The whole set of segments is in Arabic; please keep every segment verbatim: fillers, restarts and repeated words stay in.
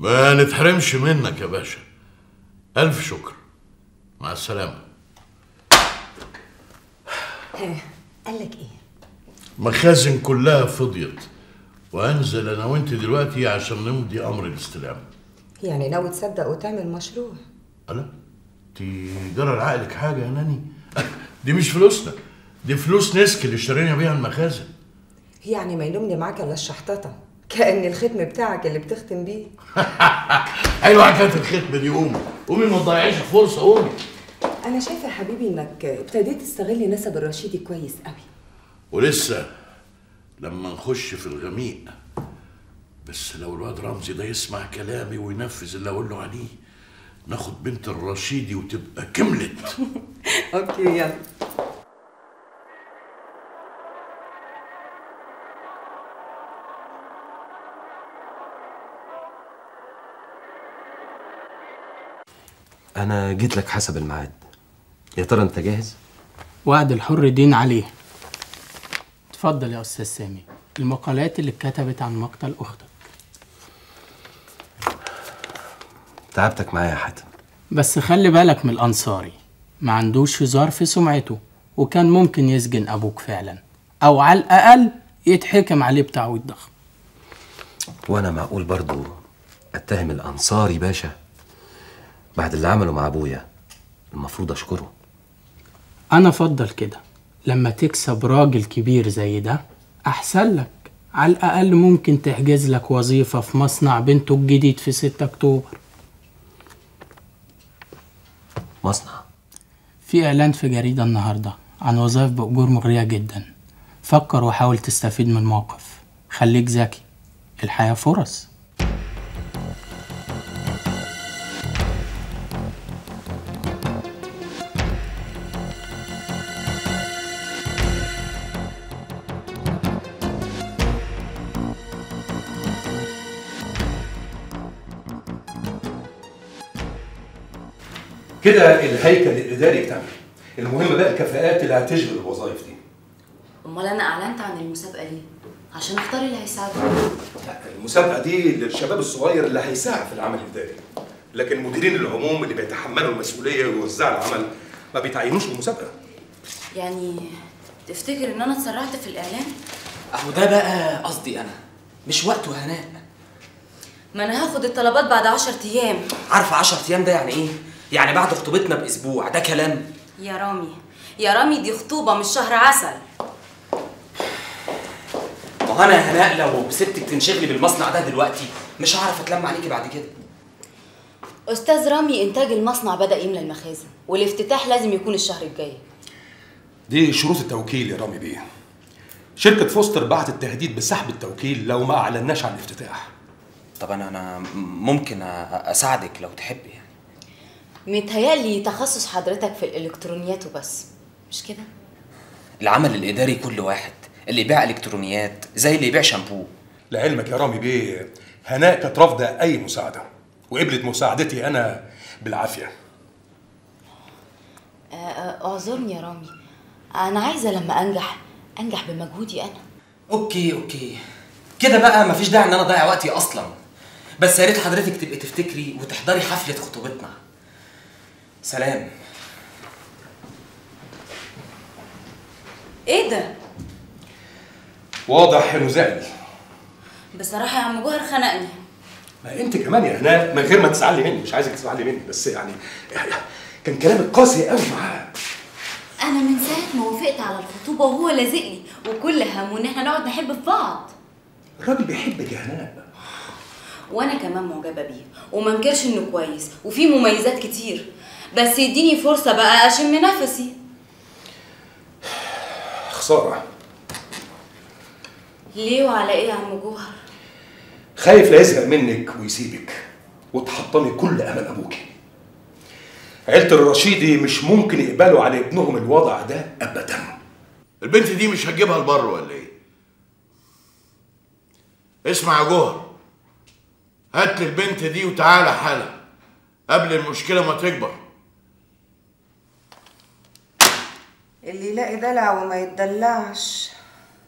ما نتحرمش منك يا باشا. ألف شكر، مع السلامة. ايه قالك ايه؟ مخازن كلها فضيت، وانزل انا وانت دلوقتي عشان نمضي امر الاستلام. يعني ناوي تصدق وتعمل مشروع؟ ألا انت جرى لعقلك حاجة يا ناني؟ دي مش فلوسنا، دي فلوس نسك اللي اشترينا بيها المخازن. يعني ما يلومني معاك الا الشحططه، كأن الختم بتاعك اللي بتختم بيه. حلوة حكاية الختم دي. قومي قومي ما تضيعيش الفرصة، قومي. انا شايفه يا حبيبي انك ابتديت تستغل نسب الرشيدي كويس قوي، ولسه لما نخش في الغميق. بس لو الواد رمزي ده يسمع كلامي وينفذ اللي اقول له عليه، ناخد بنت الرشيدي وتبقى كملت. اوكي يلا. أنا جيت لك حسب الميعاد، يا ترى أنت جاهز؟ وعد الحر دين عليه. اتفضل يا أستاذ سامي، المقالات اللي اتكتبت عن مقتل أختك. تعبتك معايا يا حاتم. بس خلي بالك من الأنصاري، ما عندوش هزار في سمعته، وكان ممكن يسجن أبوك فعلا، أو على الأقل يتحكم عليه بتعويض ضخم. وأنا معقول برضو أتهم الأنصاري باشا؟ بعد اللي عمله مع أبويا المفروض أشكره. أنا أفضل كده، لما تكسب راجل كبير زي ده أحسن لك. على الأقل ممكن تحجز لك وظيفة في مصنع بنته الجديد في ستة أكتوبر. مصنع؟ في إعلان في جريدة النهاردة عن وظائف بأجور مغرية جدا. فكر وحاول تستفيد من الموقف، خليك ذكي، الحياة فرص. كده الهيكل الاداري اكتمل. المهم بقى الكفاءات اللي هتشغل الوظائف دي. امال انا اعلنت عن المسابقه ليه؟ عشان اختار اللي هيساعدني. المسابقه دي للشباب الصغير اللي هيساعد في العمل الاداري، لكن مديرين العموم اللي بيتحملوا المسؤوليه ويوزعوا العمل ما بيتعينوش في المسابقه. يعني تفتكر ان انا اتسرعت في الاعلان؟ اهو ده بقى قصدي انا، مش وقته هناء. ما انا هاخد الطلبات بعد عشر ايام. عارفه عشر ايام ده يعني ايه؟ يعني بعد خطوبتنا باسبوع، ده كلام؟ يا رامي يا رامي، دي خطوبه مش شهر عسل. ما هو انا يا هناء لو سبتك تنشغلي بالمصنع ده دلوقتي مش هعرف اتلم عليكي بعد كده. استاذ رامي، انتاج المصنع بدا يملى المخازن، والافتتاح لازم يكون الشهر الجاي. دي شروط التوكيل يا رامي بيه. شركه فوستر بعتت تهديد بسحب التوكيل لو ما اعلناش عن الافتتاح. طب انا انا ممكن اساعدك لو تحبي يعني. متهيألي تخصص حضرتك في الالكترونيات وبس، مش كده؟ العمل الاداري كل واحد، اللي يبيع الكترونيات زي اللي يبيع شامبو. لعلمك يا رامي بيه، هناء كانت رافضه اي مساعده وقبلت مساعدتي انا بالعافيه. اعذرني يا رامي، انا عايزه لما انجح انجح بمجهودي انا. اوكي اوكي كده بقى مفيش داعي ان انا اضيع وقتي اصلا. بس يا ريت حضرتك تبقي تفتكري وتحضري حفله خطوبتنا. سلام. ايه ده؟ واضح انه زعل. بصراحه يا عم جوهر خنقني. ما انت كمان يا هناء من غير ما تزعلي مني، مش عايزك تزعلي مني، بس يعني كان كلامك قاسي قوي معاه. انا من ساعه ما وافقت على الخطوبه وهو لازقني، وكل همه ان احنا نقعد نحب في بعض. الراجل بيحبك يا هناء. وانا كمان معجبه بيه، وما انكرش انه كويس وفيه مميزات كتير، بس يديني فرصه بقى اشم نفسي. خساره. ليه وعلى ايه يا عم جوهر؟ خايف لا يزهق منك ويسيبك وتحطمي كل امل ابوكي. عيلة الرشيدي مش ممكن يقبلوا على ابنهم الوضع ده ابدا. البنت دي مش هتجيبها لبره ولا ايه؟ اسمع يا جوهر، هات لي البنت دي وتعالى حالا قبل المشكله ما تكبر. اللي يلاقي دلع وما يتدلعش.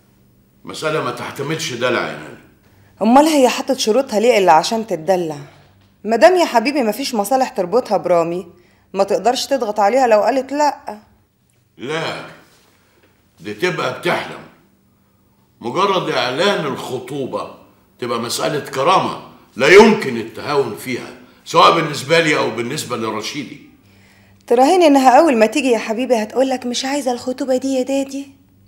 مسألة ما تحتملش دلع يا ناني. امال هي حطت شروطها ليه الا عشان تتدلع؟ مادام يا حبيبي مفيش مصالح تربطها برامي، ما تقدرش تضغط عليها لو قالت لا. لا، دي تبقى بتحلم. مجرد اعلان الخطوبة تبقى مسألة كرامة لا يمكن التهاون فيها، سواء بالنسبة لي او بالنسبة لرشيدي. تراهني انها اول ما تيجي يا حبيبي هتقولك مش عايزة الخطوبة دي يا دادي.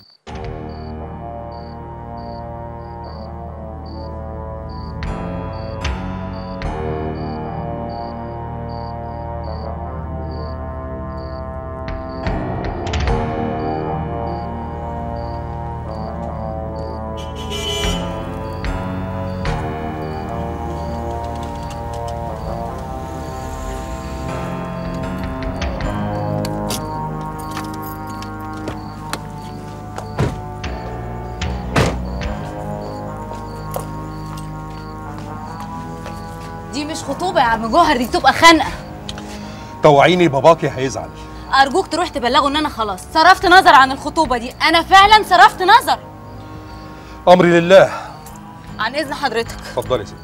دي مش خطوبة يا عم جوهر، دي تبقى خنقة. طوعيني باباكي هيزعل. أرجوك تروح تبلغه إن أنا خلاص صرفت نظر عن الخطوبة دي، أنا فعلا صرفت نظر. أمري لله. عن إذن حضرتك. اتفضلي يا ستي.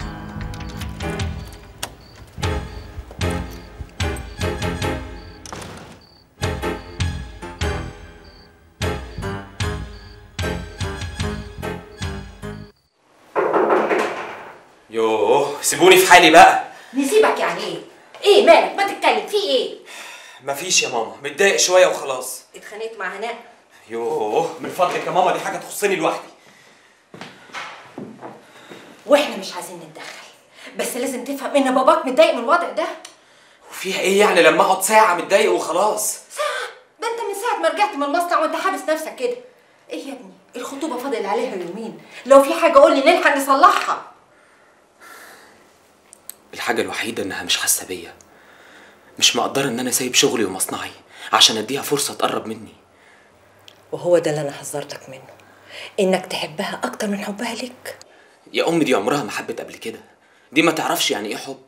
يوه سيبوني في حالي بقى. نسيبك يعني ايه؟ ايه مالك؟ ما تتكلم، في ايه؟ مفيش يا ماما، متضايق شويه وخلاص. اتخانقت مع هناء؟ يوه من فضلك يا ماما، دي حاجه تخصني لوحدي. واحنا مش عايزين نتدخل، بس لازم تفهم ان باباك متضايق من الوضع ده. وفيها ايه يعني لما اقعد ساعه متضايق وخلاص؟ ساعة؟ ده انت من ساعة ما رجعت من المصنع وانت حابس نفسك كده. ايه يا ابني؟ الخطوبة فاضل عليها يومين، لو في حاجة قول لي نلحق نصلحها. الحاجه الوحيده انها مش حاسه بيا، مش مقدره ان انا سايب شغلي ومصنعي عشان اديها فرصه تقرب مني. وهو ده اللي انا حذرتك منه، انك تحبها اكتر من حبها ليك. يا ام دي عمرها ما حبت قبل كده، دي ما تعرفش يعني ايه حب.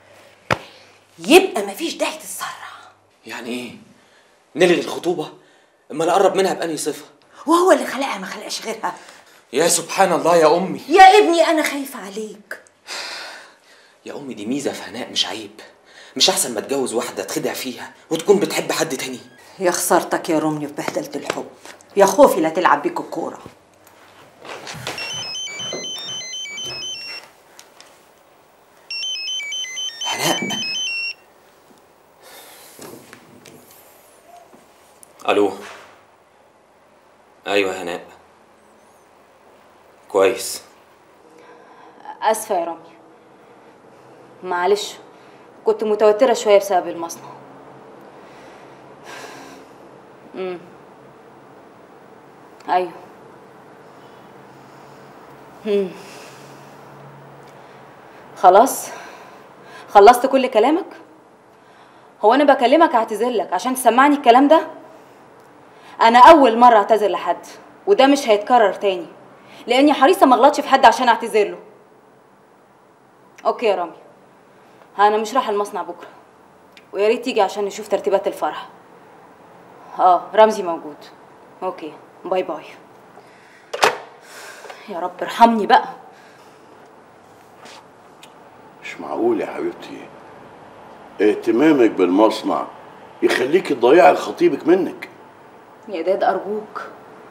يبقى مفيش داعي تتسرع. يعني ايه؟ نلغي الخطوبه؟ اما اقرب منها بأنهي صفه؟ وهو اللي خلقها ما خلقش غيرها. يا سبحان الله يا امي. يا ابني انا خايفه عليك. يا امي دي ميزه في هناء مش عيب. مش احسن ما اتجوز واحده تخدع فيها وتكون بتحب حد تاني؟ يا خسارتك يا رمني في بهدله الحب، يا خوفي لا تلعب بيك الكوره. هناء. الو. ايوه هناء. كويس. اسفه يا رامي، معلش كنت متوتره شويه بسبب المصنع. امم ايوه. امم خلاص خلصت كل كلامك؟ هو انا بكلمك اعتذر لك عشان تسمعني الكلام ده؟ انا اول مره اعتذر لحد، وده مش هيتكرر تاني، لاني حريصه ما اغلطش في حد عشان اعتذر له. اوكي يا رامي، انا مش رايحه المصنع بكره، ويا ريت تيجي عشان نشوف ترتيبات الفرح. اه رمزي موجود. اوكي باي باي. يا رب ارحمني بقى. مش معقول يا حبيبتي اهتمامك بالمصنع يخليكي تضيعي خطيبك منك. يا داد ارجوك.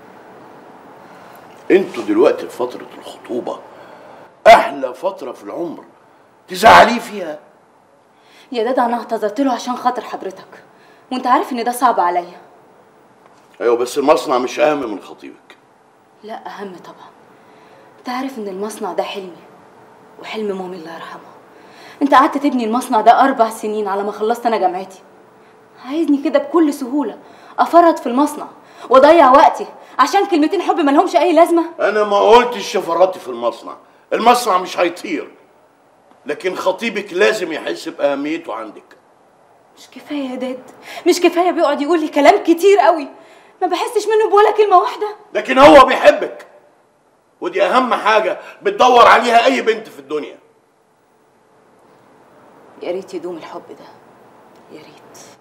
انتوا دلوقتي في فترة الخطوبة، احلى فترة في العمر، تزعليه فيها. يا داد انا اعتذرت له عشان خاطر حضرتك، وانت عارف ان ده صعب عليا. ايوه بس المصنع مش اهم من خطيبك. لا اهم طبعا. انت عارف ان المصنع ده حلمي وحلم مامي الله يرحمها. انت قعدت تبني المصنع ده اربع سنين على ما خلصت انا جامعتي. عايزني كده بكل سهوله افرط في المصنع واضيع وقتي عشان كلمتين حب مالهمش اي لازمه؟ انا ما قلتش شفراتي في المصنع، المصنع مش هيطير، لكن خطيبك لازم يحس باهميته عندك. مش كفايه يا داد؟ مش كفايه بيقعد يقول لي كلام كتير قوي ما بحسش منه بولا كلمه واحده؟ لكن هو بيحبك، ودي اهم حاجه بتدور عليها اي بنت في الدنيا. يا ريت يدوم الحب ده، يا ريت.